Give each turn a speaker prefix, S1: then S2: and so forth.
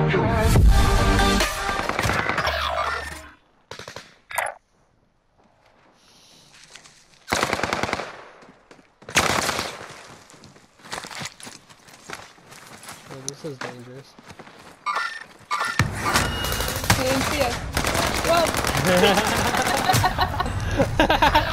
S1: Oh, this is dangerous.
S2: He didn't see us. Whoa!